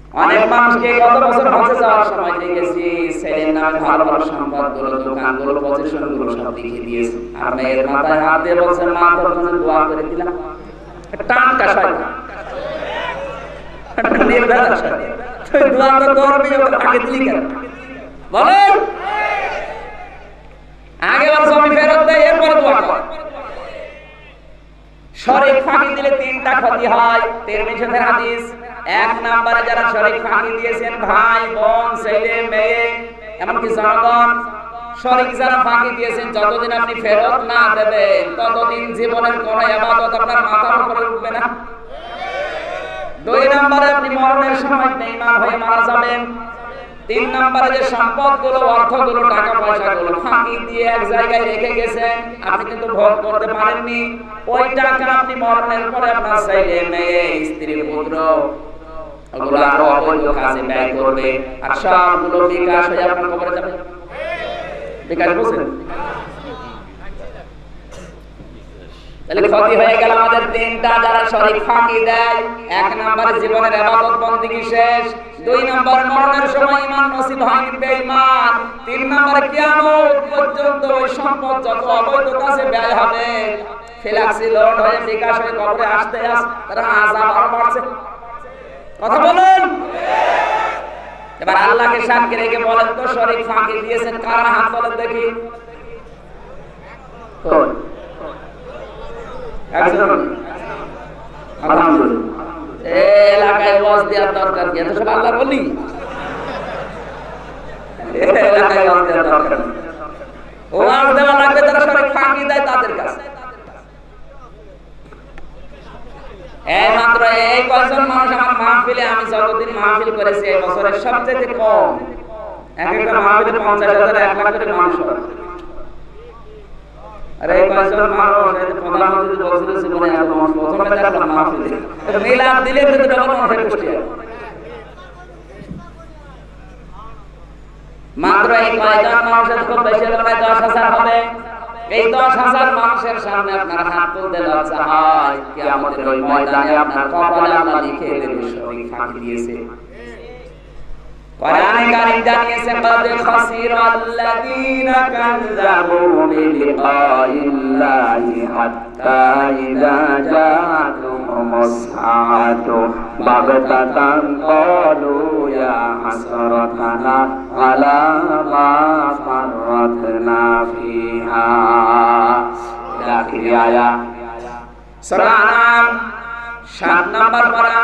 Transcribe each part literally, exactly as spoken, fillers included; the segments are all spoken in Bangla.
অনেক মানুষকে গত বছর হজে যাওয়ার সময় দেখেছি ছেলের নামে ভালো ভালো সম্পদগুলো, দোকানগুলো, পজিশনগুলো সব লিখে দিয়েছে, আর মেয়ের মাথায় হাত দিয়ে বলছে মা তোর জন্য দোয়া করে দিলাম। টাটকা শয়তান, নির্ভেজাল শয়তান। তুই দোয়া তো করবি, আগে দিলি কেন বলেন? আগে বল জমি ফেরত দে, এরপর দোয়া কর। শরীক ফাঁকি দিলে তিনটা ক্ষতি হয়, তিরমিজির হাদিস। এক নম্বরে যারা শরীক ফাঁকি দিয়েছেন, ভাই বোন ছেলে মেয়ে এমনকি জনগণ, শরীক যারা ফাঁকি দিয়েছেন, যতদিন আপনি ফেরত না দেবেন ততদিন জীবনের কোন ইবাদত আপনার মাথার উপরে উঠবে না। দুই নম্বরে আপনি মরণের সময় বেঈমান হয়ে মারা যাবেন। তিন নম্বরে যে সম্পদগুলো, অর্থগুলো, টাকা পয়সাগুলো ফাঁকি দিয়ে এক জায়গায় রেখে গেছেন, আপনি কিন্তু ভোগ করতে পারেননি, ওই টাকা আপনি মরণের পরে আপনার ছেলে মেয়ে স্ত্রী পুত্র ওগুলো আরো অবৈধ কাজে ব্যয় করবে, আর সবগুলো বিকাশ হয়ে আপনার কবরে যাবে। বিকাশ বুঝছেন? তাহলে ক্ষতি হয়ে গেল আমাদের তিনটা। যারা শরীক ফাঁকি দেয়, এক নম্বরে জীবনের ইবাদত বন্দেগী শেষ, দুই নম্বরে মরণের সময় ঈমান নসিব হয়নি বেঈমান, তিন নম্বরে কিয়ামত পর্যন্ত ওই সম্পদ যত অবৈধ কাজে ব্যয় হবে ফিলাক্সি লোড হয়ে বিকাশ হয়ে কবরে আসতে আসতে তারা আযাব আরো বাড়ছে। কথা বলেন। এবার আল্লাহকে সাক্ষী রেখে বলেন তো শরীক ফাঁকি দিয়েছেন কারা? হাত তোলেন দেখি। কোন একজন? আলহামদুলিল্লাহ। এই এলাকায় ওয়াজ দেওয়ার দরকার কি? এত সব আল্লাহর ওলি। এই এলাকায় ওয়াজ দেওয়ার দরকার নেই। ওয়াজ দেওয়া লাগবে যারা শরীক ফাঁকি দেয় তাদের কাছে। এই মাত্র এই কয়জন মানুষ আমার মাহফিলে, আমি যতদিন মাহফিল করেছি এই বছরের সবচেয়ে কম, এক একটা মাহফিলে পঞ্চাশ হাজার এক লাখ করে মানুষ হয়। আরে এই কয়জন মানুষ, এই প্রধানমন্ত্রী বলছিল জীবনে এত মানুষ প্রথমে দেখলাম মাহফিলে, মিলাদ দিলে কিন্তু ডবল মানুষের পুষ্টি হয়। মাত্র এই কয়জন মানুষের খুব বেশি হলে প্রায় দশ হাজার হবে। এই দশ হাজার মানুষের সামনে আপনার হাত তুলতে লজ্জা হয়, কিয়ামতের ওই ময়দানে আপনার কপালে আল্লাহ লিখে দেবে শরীক ফাঁকি দিয়েছে। কোরআনে কারীম জানিয়েছে قد خسر الذين كذبوا بلقاء الله حتى إذا جاءتهم الساعة بغتة قالوا يا حسرتنا على ما فرطنا فيها إلى آخر آية। সূরা আনাম সাত নম্বর পারা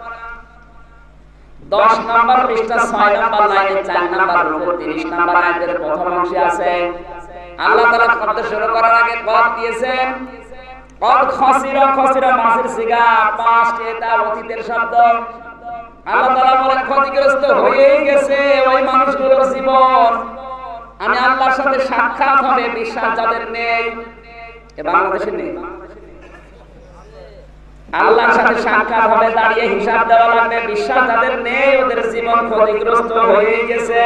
দশ নম্বর পৃষ্ঠা ছয় নম্বর লাইনে চার নম্বর রুকু তিরিশ নম্বর আয়াতের প্রথম অংশে আছে আল্লাহ তাআলা শব্দ শুরু করার আগে কদ দিয়েছেন। কদ খাসিরা, খাসিরা মাসির সিগা, পাস্ট, এটা অতীতের শব্দ। আল্লাহ তাআলা বলেন ক্ষতিগ্রস্ত হয়ে গেছে ওই মানুষগুলোর জীবন। আমি আল্লাহর সাথে সাক্ষাৎ হবে, বিশ্বাস যাদের নেই, এ বাংলাদেশে নেই, আল্লাহর সাথে সাক্ষাৎ হবে, দাঁড়িয়ে হিসাব দেওয়া লাগবে, বিশ্বাস যাদের নেই ওদের জীবন ক্ষতিগ্রস্ত হয়ে গেছে।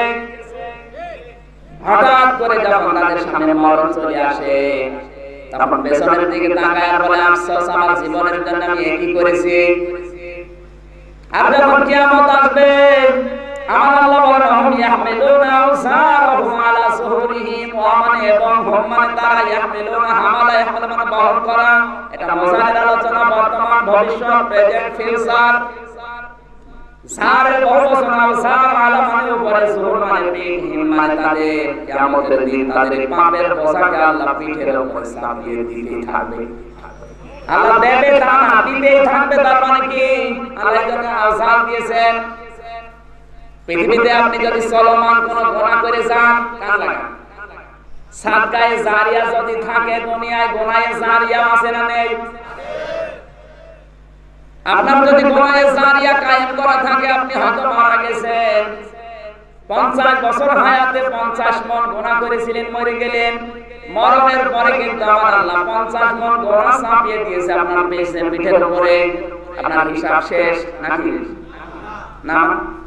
হঠাৎ করে যখন তাদের সামনে মরণ চলে আসে তখন পেছনের দিকে তাকায় আর বলে আফসোস আমার জীবনের জন্য আমি কি করেছি। আর যখন কিয়ামত আসবে আমার আল্লাহ বলেন হুম ইয়াহমিলুনা আওসারহুম আলা সুহুরিহিম, ওয়া মান এবং হুম মানে তারা ইয়াহমিলুনা হামালা, ইয়াহমিল মানে বহন করা, এটা মুজাহিদ আলোচনা, বর্তমান ভবিষ্যৎ প্রেজেন্ট ফিউচার। সারের বহুবচন আওসার আলা মানে উপরে, সুহুর মানে পিঠ, হিম মানে তাদের। কিয়ামতের দিন তাদের পাপের বোঝাকে আল্লাহ পিঠের উপরে চাপিয়ে দিতে থাকবে। আল্লাহ দেবে তা না, দিতেই থাকবে। তার মানে কি আল্লাহ যেন আওসার দিয়েছেন। পৃথিবীতে আপনি যদি চলমান কোন গুনাহ করে যান, কান লাগান, সাদকায়ে জারিয়া যদি থাকে দুনিয়ায়, গুনাহে জারিয়া আছে না নেই? আপনার যদি গুনাহে জারিয়া কায়েম করা থাকে, আপনি হয়তো মারা গেছেন, পঞ্চাশ বছর হায়াতে পঞ্চাশ মন গুনাহ করেছিলেন, মরে গেলেন, মরণের পরে কিন্তু আমার আল্লাহ পঞ্চাশ মন গুনাহ চাপিয়ে দিয়েছে আপনার পেছনে, পিঠের উপরে। আপনার হিসাব শেষ নাকি না?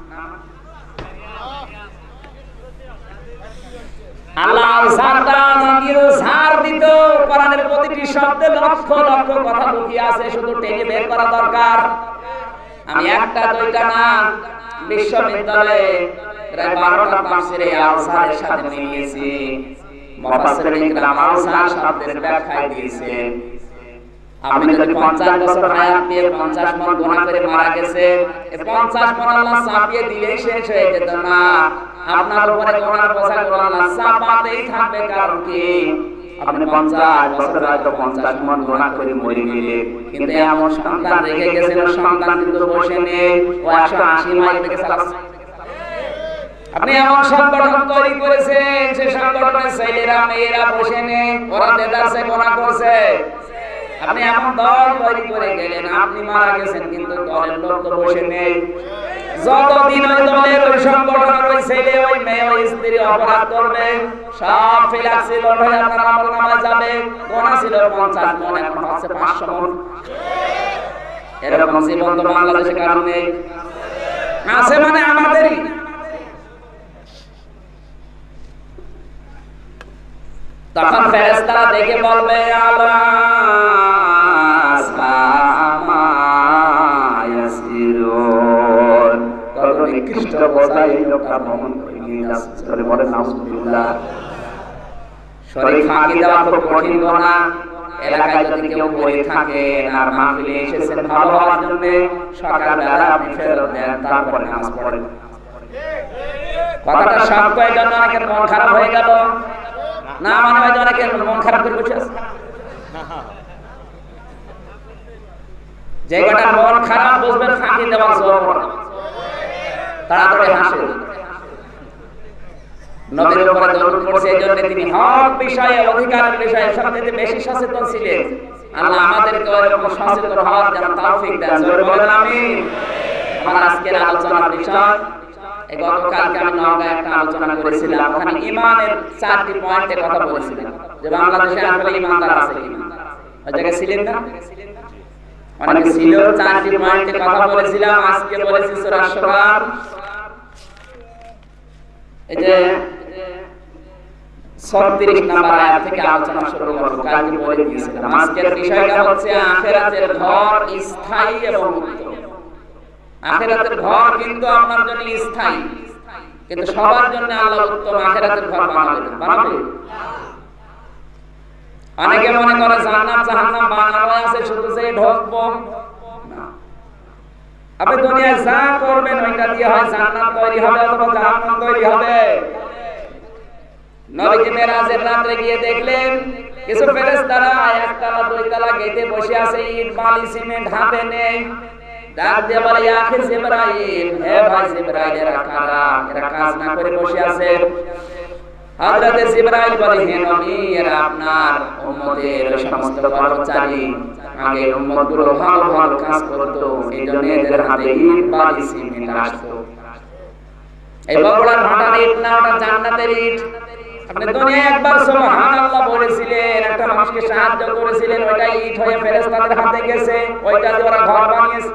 আল্লাহ জানতা জানিও ছাড় দিত। কোরআনের প্রতিটি শব্দে লক্ষ লক্ষ কথা লুকিয়ে আছে, শুধু টেনে বের করা দরকার। আমি একটা দুইটা না, বিশ্ববিদ্যালয়ে প্রায় বারোটা তাফসীরে আজহারের সাথে মিলিয়েছি। মুফাসসিরিন ইকরাম আজহার শব্দের ব্যাখ্যা দিয়েছেন। আপনি যদি পঞ্চাশ বছর হায়াত পেয়ে পঞ্চাশ মণ গুনাহ করে মারা গেছে, এই পঞ্চাশ মণ আল্লাহ চাপিয়ে দিলে শেষ হয়ে যেত না। আপনার উপরে গুনার বোঝাগুলো আল্লাহ চাপাতেই থাকবে। কারণ কি? আপনি পঞ্চাশ বছর হয়তো পঞ্চাশ মণ গুনাহ করে মরে গেলে, কিন্তু এমন সন্তান রেখে গেছেন, সন্তান কিন্তু বসে নেই, ও একশো আশি মাইল থেকে চালাচ্ছে। আপনি এমন সংগঠন তৈরি করেছেন, সে সংগঠনের ছেলেরা মেয়েরা বসে নেই, ওরা দেদারসে গুনাহ করছে। আপনি এমন দল তৈরি করে গেলেন, আপনি মারা গেছেন কিন্তু দলের লোক তো বসে নেই। যতদিন ওই দলের ওই সংগঠনের ওই ছেলে ওই মেয়ে ওই স্ত্রী অপরাধ করবে, সব ফিলাক্সি লোড হয়ে আপনার আমল নামায় যাবে। গুনাহ ছিল পঞ্চাশ মণ, এখন হচ্ছে পাঁচশো মণ। এরকম জীবন তো বাংলাদেশে কারণ নেই, আছে মানে আমাদেরই। তখন ফেরেশতারা দেখে বলবে আল্লাহ নিকৃষ্ট বোঝাই লোকটা ভ্রমণ করে নিয়ে যাচ্ছে। বলে নাউজুবিল্লাহ। শরীর ফাঁকি দেওয়া খুব কঠিন গুনাহ। এলাকায় যদি কেউ পড়ে থাকেন আর মাহফিলে এসেছেন ভালো হওয়ার জন্য, সকালবেলা আপনি ফেরত দেন, তারপরে নামাজ পড়েন। কথাটা সব কয়েক জন্য অনেকের মন খারাপ হয়ে গেল না, মানে হয় অনেকের মন খারাপ করে বসে আছে। যে কটা মন খারাপ বুঝবেন ফাঁকি দেওয়ার জন্য তাড়াতাড়ি হাসে। নবীর উপরে দরুদ পড়ছে, এজন্য তিনি হক বিষয়ে অধিকারের বিষয়ে সবচেয়ে বেশি সচেতন ছিলেন। আল্লাহ আমাদেরকে এরকম সচেতন হওয়ার জন্য তৌফিক দেন। জোরে বলেন আমিন। আমার আজকের আলোচনার বিষয়, এই গতকালকে আমি নওগাঁয় একটা আলোচনা করেছিলাম, ওখানে ঈমানের চারটি পয়েন্টে কথা বলেছিলাম যে বাংলাদেশে আসলে ঈমানদার আছে কিনা। ওই জায়গায় ছিলেন না? অনেকে ছিল। চারটি পয়েন্টে কথা বলেছিলাম। আজকে বলেছি সূরা শুরা, এই যে ছত্রিশ নম্বর আয়াত থেকে আলোচনা শুরু করব। কালকে বলে দিয়েছিলাম আজকের বিষয়টা হচ্ছে আখিরাতের ঘর স্থায়ী এবং উত্তম। আখিরাতের ঘর কিন্তু আপনার জন্য স্থায়ী, কিন্তু সবার জন্য আল্লাহ উত্তম আখিরাতের ঘর বানাবে না। বানাবে? অনেকে মনে করে জান্নাত জাহান্নাম বানানো আছে, শুধু যে ঢোকবো না। আপনি দুনিয়ায় যা করবেন ওইটা দিয়ে হয় জান্নাত তৈরি হবে অথবা জাহান্নাম তৈরি হবে। নবীজি মেরাজের রাতে গিয়ে দেখলেন কিছু ফেরেশতারা একতলা দুইতলা গেটে বসে আছে, ইট বালি সিমেন্ট হাতে নেই। ডাক দিয়ে বলে, ইয়া আখি জিবরাইল, হে ভাই জিবরাইল, এরা কারা? এরা কাজ না করে বসে আছে। হযরত জিবরাইল বলে, হে নবী, এরা আপনার উম্মতের সমস্ত কর্মচারী। আগে উম্মতগুলো ভালো ভালো কাজ করতো, এইজন্য এদের হাতে ইট বালি সিমেন্ট আসতো। এই বগুড়ার ভাটার ইট না, ওটা জান্নাতের ইট। আপনি দুনিয়ায় একবার সুবহানাল্লাহ বলেছিলেন, একটা মানুষকে সাহায্য করেছিলেন, ওইটা ইট হয়ে ফেরেশতাদের হাতে গেছে, ওইটা দিয়ে ওরা ঘর বানিয়েছে।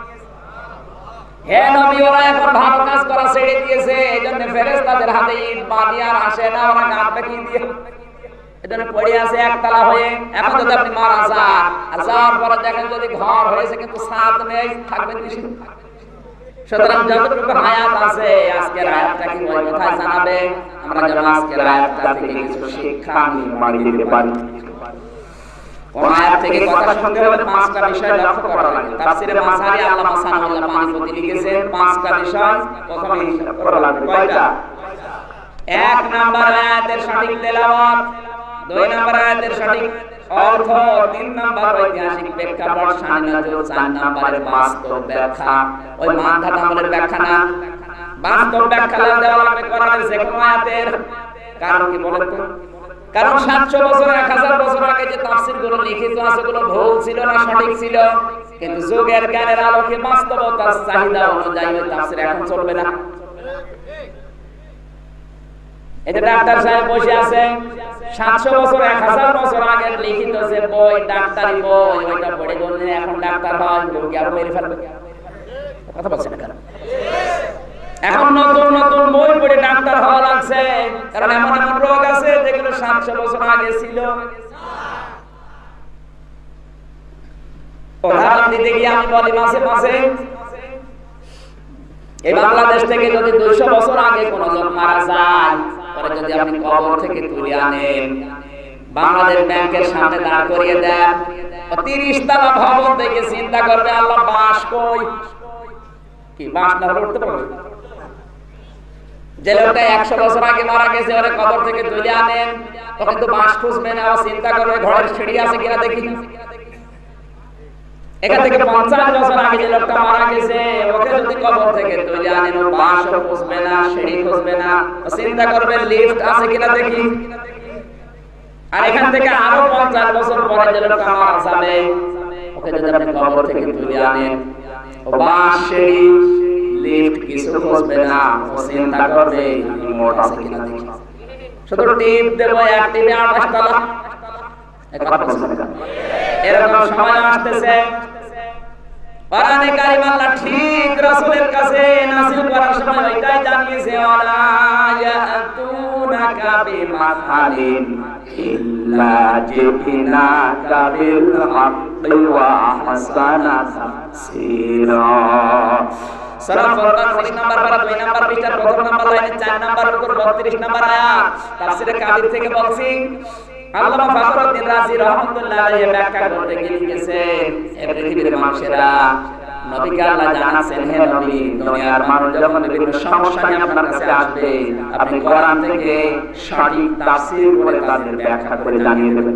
হে নবী, ওরা এখন ভালো কাজ করা ছেড়ে দিয়েছে, এইজন্য ফেরেশতাদের হাতে ইট বালি আর আসে না, ওরা গাঁথবে কি দিয়ে? এজন্য পড়ে আছে একতলা হয়ে। এখন যদি আপনি মারা যান, আর যাওয়ার পরে দেখেন যদি ঘর হয়েছে কিন্তু ছাদ নেই, থাকবেন নিশ্চিত। সুতরাং যতটুকু হায়াত আছে, আজকের হায়াতটা কি ওই কথায় জানাবে। আমরা যেন আজকের হায়াতটা থেকে কিছু শিক্ষা নির্মাণ দিতে পারি। কোন আয়াত থেকে কথা শুনতে হলে পাঁচটা বিষয় লক্ষ্য করা লাগে। তাফসীরে মাসারি আল্লামা সানাউল্লাহ পানিপতি লিখেছেন পাঁচটা বিষয় প্রথমে হিসাব করা লাগে। কয়টা? এক নাম্বার আয়াতের সঠিক তেলাওয়াত, দুই নাম্বার আয়াতের সঠিক অর্থ, তিন নাম্বার ঐতিহাসিক প্রেক্ষাপট, শানে নজর, চার নাম্বারের বাস্তব ব্যাখ্যা। ওই মানধাত আমলের ব্যাখ্যা না, বাস্তব ব্যাখ্যা দেওয়া লাগবে কোরআনের যে কোনো আয়াতের। কারণ কি বলেন তো? কারণ সাতশো বছর এক হাজার বছর আগে যে তাফসীরগুলো লিখিত আছে গুলো ভুল ছিল না সঠিক ছিল, কিন্তু যুগের জ্ঞানের আলোকে বাস্তবতার চাহিদা অনুযায়ী ওই তাফসীর এখন চলবে না। এই যে ডাক্তার সাহেব বসে আছে, সাতশো বছর এক হাজার বছর আগের লিখিত যে বই, ডাক্তারি বই, ওইটা পড়ে বললে এখন ডাক্তার হয়, রোগী আরো মেরে ফেলবে। কথা বলছেন কেন? এখন নতুন নতুন বই পড়ে ডাক্তার হওয়া লাগছে, কারণ এমন এমন রোগ আছে যেগুলো সাতশো বছর আগে ছিল। উদাহরণ দিতে গিয়ে আমি বলি মাঝে মাঝে এই বাংলাদেশ থেকে যদি দুইশো বছর আগে কোনো লোক মারা যায়, পরে যদি আপনি কবর থেকে তুলে আনেন, বাংলাদেশ ব্যাংকের সামনে দাঁড় করিয়ে দেন, তিরিশ তলা ভবন থেকে চিন্তা করবে আল্লাহ বাঁশ কই, কি বাঁশ না হলে উঠতে পারবে? যে লোকটা একশো বছর আগে মারা গেছে, ওরে কবর থেকে তুলে আনেন, ও কিন্তু বাঁশ খুঁজবে না, ও চিন্তা করবে ঘরের সিঁড়ি আছে কিনা দেখি। এখান থেকে পঞ্চাশ বছর আগে যে লোকটা মারা গেছে, ওকে যদি কবর থেকে তুলে আনেন, ও বাঁশও খুঁজবে না, সিঁড়ি খুঁজবে না, ও চিন্তা করবে লিফট আছে কিনা দেখি। আর এখান থেকে আরো পঞ্চাশ বছর পরে যে লোকটা মারা যাবে, ওকে যদি আপনি কবর থেকে তুলে আনেন, ও বাঁশ, সিঁড়ি, লিফট কিছু খুঁজবে না, ও চিন্তা করবে রিমোট আছে কিনা দেখি। শুধু টিপ দেব, এক টিপে আঠাশ তলা। এরকম সময় আসতেছে, কোরআনে কারীম আল্লাহ ঠিক রাসূলের কাছে নাযিল করার সময় এটাই জানিয়েছে, ওয়ালা ইয়াতুনাকা বিমাসালিন ইল্লা জিনাকা বিল হাক্কি ওয়া আহসানা তাফসীরা। সূরা ফুরকান উনিশ নম্বর পারা দুই নম্বর পৃষ্ঠার প্রথম নম্বর লাইনে চার নম্বর রুকুর বত্রিশ নম্বর আয়াত। তাফসীরে কাদির থেকে বলছি, আল্লামা ফখরুদ্দিন রাজি রাহমাতুল্লাহ আলাইহি ব্যাখ্যা করতে গিয়ে লিখেছেন, এই পৃথিবীর মানুষেরা নবীকে আল্লাহ জানাচ্ছেন, হে নবী, দুনিয়ার মানুষ যখন বিভিন্ন সমস্যা নিয়ে আপনার কাছে আসবে, আপনি কোরআন থেকে সঠিক তাফসীর করে তাদের ব্যাখ্যা করে জানিয়ে দেবেন।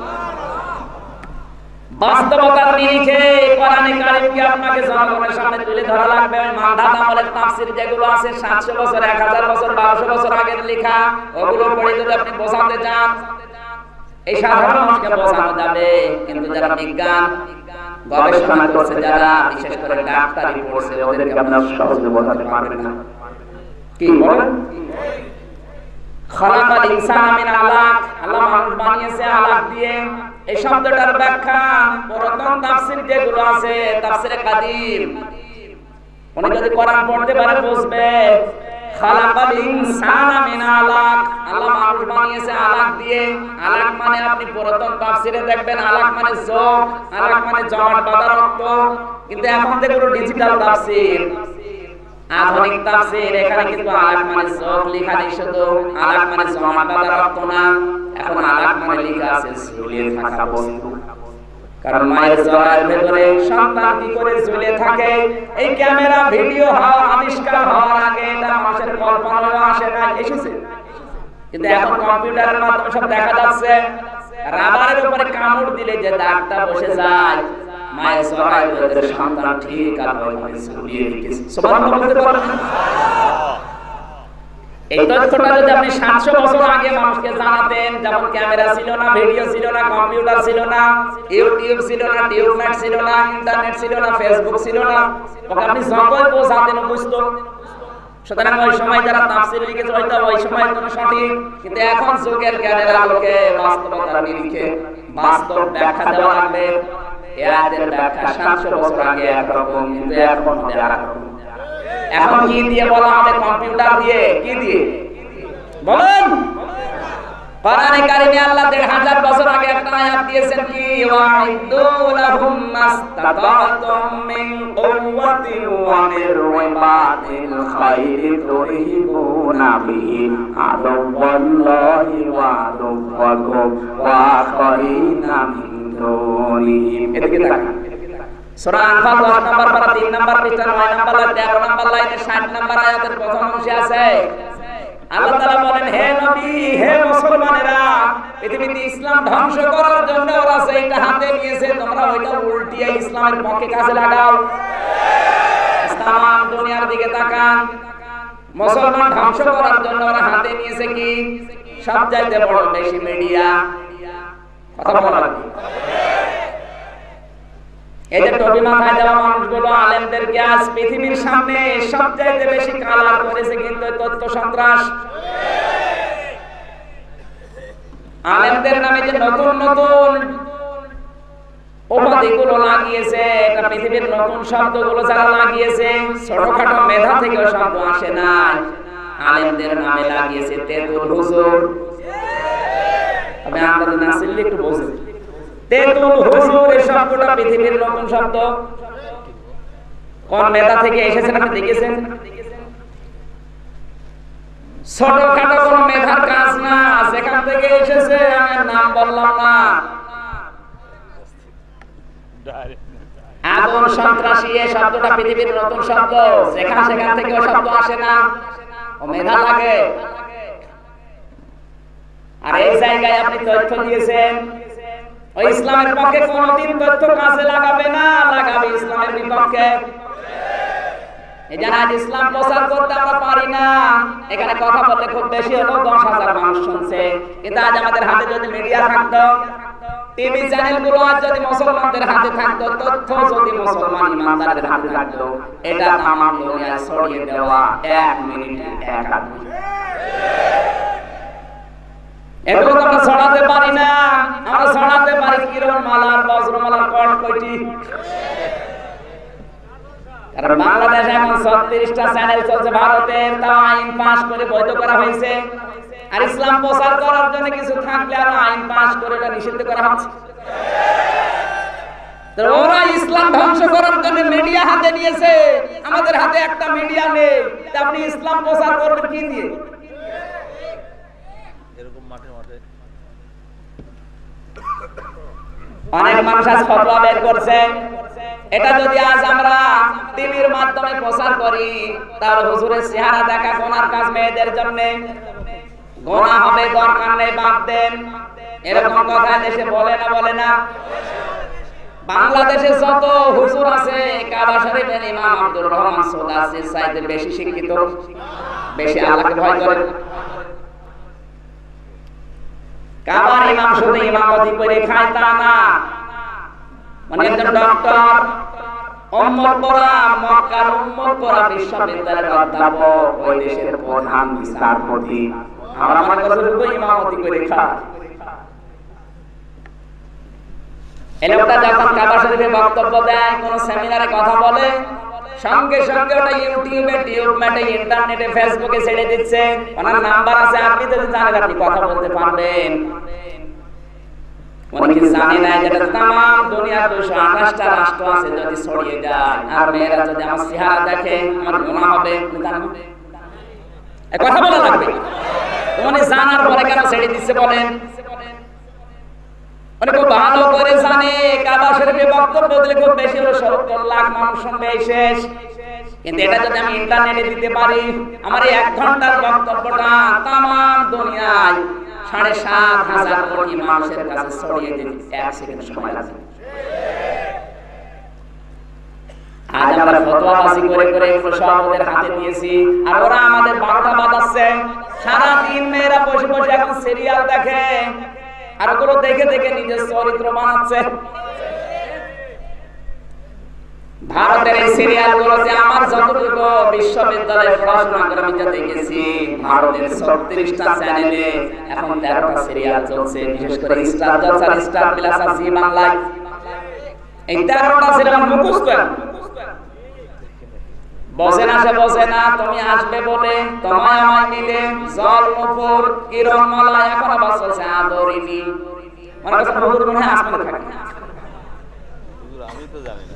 বাস্তবতার নিরিখে কোরআনে কারীমকে আপনাকে জনগণের সামনে তুলে ধরা লাগবে। ওই মানধাত আমলের তাফসীর যেগুলো আছে সাতশো বছর, এক হাজার বছর, বারোশো বছর আগের লেখা, ওগুলো পড়ে যদি আপনি বোঝাতে চান, এই সাধারণ মানুষকে বোঝানো যাবে। কিন্তু যারা বিজ্ঞান গবেষণা করছে, যারা বিশেষ করে ডাক্তারি পড়ছে, ওদেরকে আপনারা সহজে বোঝাতে পারবেন না। কি বলেন? খালাকাল ইনসানা মিন আলাক, আল্লাহ মানুষ বানিয়েছে আলাক দিয়ে। এই শব্দটার ব্যাখ্যা পুরাতন তাফসীর যেগুলো আছে, তাফসীরে কাদির, উনি যদি কোরআন পড়তে পারে বুঝবে। খালাকাল ইনসানা মিন আলাক, আল্লাহ মানুষ বানিয়েছে আলাক দিয়ে। আলাক মানে আপনি পুরাতন তাফসীরে দেখবেন আলাক মানে যোগ, আলাক মানে জমাট বাঁধা রক্ত। কিন্তু এখন যেগুলো ডিজিটাল তাফসীর, আধুনিক তাফসীর, এখানে কিন্তু আলাক মানে যোগ লেখা নেই, শুধু আলাক মানে জমাট বাঁধা রক্ত না, এখন আলাক মানে লেখা আছে ঝুলে থাকা বস্তু। কারণ মায়ের জরার ভেতরে সন্তান কি করে ঝুলে থাকে, এই ক্যামেরা ভিডিও হওয়া আবিষ্কার হওয়ার আগে এটা মানুষের কল্পনায় আসে না, এসেছে। কিন্তু এখন কম্পিউটারের মাধ্যমে সব দেখা যাচ্ছে। রাবারের উপরে কামড় দিলে যে দাগটা বসে যায়, মায়ের জরার ভেতরে সন্তান ঠিক আর ওইভাবে ঝুলিয়ে রেখেছে। সুবহানাল্লাহ বলতে পারেন? এই তথ্যটা যদি আপনি সাতশো বছর আগে মানুষকে জানাতেন, যেমন ক্যামেরা ছিল না, ভিডিও ছিল না, কম্পিউটার ছিল না, ইউটিউব ছিল না, টিউবনেট ছিল না, ইন্টারনেট ছিল না, ফেসবুক ছিল না, ওকে আপনি যতই বোঝাতেন বুঝতো। সুতরাং ওই সময় যারা তাফসীর লিখেছে হয়তো ওই সময়ের জন্য সঠিক, কিন্তু এখন যুগের জ্ঞানের আলোকে বাস্তবতার নিরিখে বাস্তব ব্যাখ্যা দেওয়া লাগবে। এই আয়াতের ব্যাখ্যা সাতশো বছর আগে একরকম, কিন্তু এখন হবে আরেকরকম। এখন কি দিয়ে বলা হবে? কম্পিউটার দিয়ে। কি দিয়ে বলেন? কোরআনে কারিমে আল্লাহ দেড় হাজার বছর আগে একটা আয়াত দিয়েছেন, কি ওয়াইদু লাহুম মাস্তাতাতুম মিন কুওয়াতিন ওয়া মির রিবাতিল খাইরি তুরহিবুনা বিহি আদুওয়াল্লাহি ওয়া আদুওয়াকুম ওয়া আখারিনা মিন দুনিহিম। এদিকে তাকান, সূরা আনফাল দশ নম্বর পারা তিন নম্বর পৃষ্ঠা নয় নম্বর লাইন তেরো নম্বর লাইনে ষাট নম্বর আয়াতের প্রথম অংশে আছে, আল্লাহ তাআলা বলেন, হে নবী, হে মুসলমানেরা, পৃথিবীতে ইসলাম ধ্বংস করার জন্য ওরা সেইটা হাতে নিয়েছে, তোমরা ওইটা উল্টিয়ে ইসলামের পক্ষে কাজে লাগাও। ইসলাম দুনিয়ার দিকে তাকান, মুসলমান ধ্বংস করার জন্য ওরা হাতে নিয়েছে কি? সবচাইতে বড় বেশি মিডিয়া। কথা বলা লাগে। এই যে টুপি মাথায় দেওয়া মানুষগুলো আলেমদেরকে আজ পৃথিবীর সামনে সবচাইতে বেশি কালার করেছে কিন্তু তথ্য সন্ত্রাস। আলেমদের নামে যে নতুন নতুন উপাধিগুলো লাগিয়েছে, এটা পৃথিবীর নতুন শব্দগুলো যারা লাগিয়েছে, ছোটখাটো মেধা থেকে শব্দ আসে না, আলেমদের নামে লাগিয়েছে তেতুল হুজুর। আমি আপনাদের নাসিল্লি একটু বলছি, তেতুল হুজুর এই শব্দটা পৃথিবীর নতুন শব্দ। কোন মেধা থেকে এসেছেন আপনি দেখেছেন? ছোটখাটো কোন মেধার কাজ না, যেখান থেকে এসেছে আমি নাম বললাম না। আগুন সন্ত্রাসী এই শব্দটা পৃথিবীর নতুন শব্দ, যেখান সেখান থেকে ওই শব্দ আসে না, ও মেধা লাগে। আর এই জায়গায় আপনি তথ্য দিয়েছেন, ওই ইসলামের পক্ষে কোনদিন তথ্য কাজে লাগাবে না, লাগাবে ইসলামের বিপক্ষে। এই জানা আজ ইসলাম প্রচার করতে আমরা পারি না, এখানে কথা বললে খুব বেশি হলো দশ হাজার মানুষ শুনছে। কিন্তু আজ আমাদের হাতে যদি মিডিয়া থাকতো, টিভি চ্যানেলগুলো আজ যদি মুসলমানদের হাতে থাকতো, তথ্য যদি মুসলমান ইমানদারদের হাতে থাকতো, এটা তামাম দুনিয়ায় ছড়িয়ে দেওয়া এক মিনিটে এক আদমি। এগুলো তো আমরা ছড়াতে পারি না, আমরা ছড়াতে পারি কিরণ মালার বজ্রমালার কট কয়টি। কারণ বাংলাদেশে এখন ছত্রিশটা চ্যানেল চলছে ভারতের, তাও আইন পাস করে বৈধ করা হয়েছে। আর ইসলাম প্রচার করার জন্য কিছু থাকলে আর আইন পাস করে এটা নিষিদ্ধ করা হচ্ছে। তো ওরা ইসলাম ধ্বংস করার জন্য মিডিয়া হাতে নিয়েছে, আমাদের হাতে একটা মিডিয়া নেই। তা আপনি ইসলাম প্রচার করবেন কি দিয়ে? এরকম মাঠে মাঠে অনেক মানুষ আজ ফতোয়া বের করছে। এটা যদি আজ আমরা টিভির মাধ্যমে প্রচার করি, তাহলে হুজুরের চেহারা দেখা গোনার কাজ মেয়েদের জন্য, গোনা হবে, দরকার নেই, বাদ দেন। এরকম কথা দেশে বলে না বলে না? বাংলাদেশে যত হুজুর আছে, কাবা শরীফের ইমাম আব্দুর রহমান সুদাসির চাইতে বেশি শিক্ষিত, বেশি আল্লাহকে ভয় করে। কাবার ইমাম শুধু ইমামতি করে খায় তা না, মানে একজন ডক্টর, উম্মুল কুরা, মক্কার উম্মুল কুরা বিশ্ববিদ্যালয়ের অধ্যাপক, ওই দেশের প্রধান বিচারপতি, আমরা মনে করি শুধু ইমামতি করে খায়। এই লোকটা যখন কাবা শরীফে বক্তব্য দেয়, কোন সেমিনারে কথা বলে, সঙ্গে সঙ্গে ওটা ইউটিউবে, টিউবম্যাটে, ইন্টারনেটে, ফেসবুকে ছেড়ে দিচ্ছে। ওনার নাম্বার আছে, আপনি তো জানেন আপনি কথা বলতে পারবেন। উনি কি জানেন না যেটা তামাম দুনিয়ার দুইশো আঠাশটা রাষ্ট্র আছে, যদি ছড়িয়ে যায় আর মেয়েরা যদি আমার চেহারা দেখে, আমার গুনাহ হবে? জানেন এই কথা বলা লাগবে। উনি জানার পরে কেন ছেড়ে দিচ্ছে বলেন? উনি খুব ভালো করে জানে কাবা শরীফে বক্তব্য দিলে খুব বেশি হলো সত্তর লাখ মানুষ শুনবে, শেষ। কিন্তু এটা যদি আমি ইন্টারনেটে দিতে পারি, আমার এই এক ঘন্টার বক্তব্যটা তামাম দুনিয়ায় সাড়ে সাত হাজার কোটি মানুষের কাছে ছড়িয়ে দিতে এক সেকেন্ড সময় লাগে। আজ আমরা ফতোয়াবাজি করে করে এগুলো সব ওদের হাতে দিয়েছি, আর ওরা আমাদের বারোটা বাজাচ্ছে। সারাদিন মেয়েরা বসে বসে এখন সিরিয়াল দেখে, আর ওগুলো দেখে দেখে নিজের চরিত্র বানাচ্ছে। ভারতের এই সিরিয়াল গুলোতে আমার যতটুকু বিশ্ববিদ্যালয়ে পড়াশোনা করে আমি যা দেখেছি, ভারতের ছত্রিশটা চ্যানেলে এখন তেরোটা সিরিয়াল চলছে, বিশেষ করে স্টার জলসা, স্টার প্লাস আর জি বাংলায়। এই তেরোটা সিরিয়াল মুখস্থ, বসে না সে বসে না, তুমি আসবে বলে, তোমায় আমায় নিলে, জল মুপুর, কিরণ মালা, এখন আবার চলছে আদরিনী। মনে করছে হুজুর মনে হয় আসমানে থাকে। হুজুর আমি তো জানি